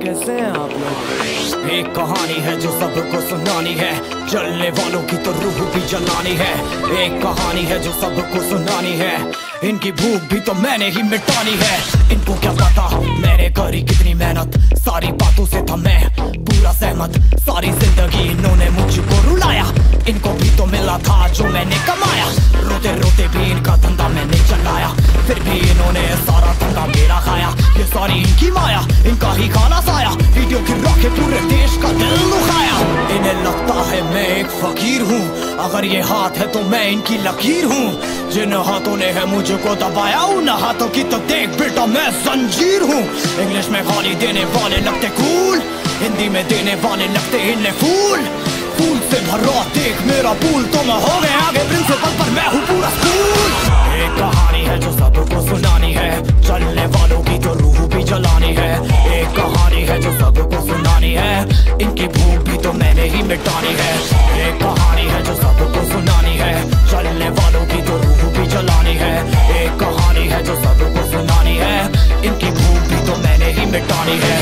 कैसे हैं आप लोग? एक कहानी है जो सबको सुनानी है, जलने वालों की तो रूह भी जलानी है। एक कहानी है जो सबको सुनानी है, इनकी भूख भी तो मैंने ही मिटानी है। इनको क्या पता मैंने करी कितनी मेहनत, सारी बातों से था मैं पूरा सहमत। सारी जिंदगी इन्होंने मुझको रुलाया, इनको भी तो मिला था जो मैंने कमाया। रोते रोते भी इनका धंधा मैंने चलाया, फिर भी इन्होंने सारा धंधा मेरा खाया। ये सारी इनकी माया, इनका ही खाना साया, वीडियो गिरा के पूरे देश का दिल दुखाया। इन्हें लगता है मैं एक फकीर हूँ, अगर ये हाथ है तो मैं इनकी लकीर हूँ। जिन हाथों ने है मुझको दबाया, उन हाथों की तो देख बेटा मैं जंजीर हूँ। इंग्लिश में गाली देने वाले लगते कूल, हिंदी में देने वाले लगते इन्हें फूल। फूल से भरा देख मेरा पूल, तो मैं हो गया आगे प्रिंसिपल पर मैं हूँ पूरा स्कूल। एक कहानी है जो सबको सुनानी है, चलने वालों की तो रूह भी जलानी है। एक कहानी है जो सबको सुनानी है, इनकी भूख भी तो मैंने ही मिटानी है। एक कहानी है जो सबको सुनानी है, चलने वालों की तो रूह भी जलानी है। एक कहानी है जो सबको सुनानी है, इनकी भूख भी तो मैंने ही मिटानी है।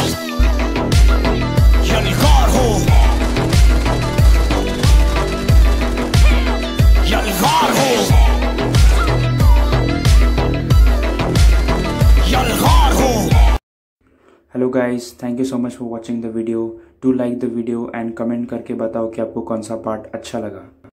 यलगार हो, यलगार हो, यलगार हो। Hello guys, thank you so much for watching the video. Do like the video and comment करके बताओ कि आपको कौन सा पार्ट अच्छा लगा।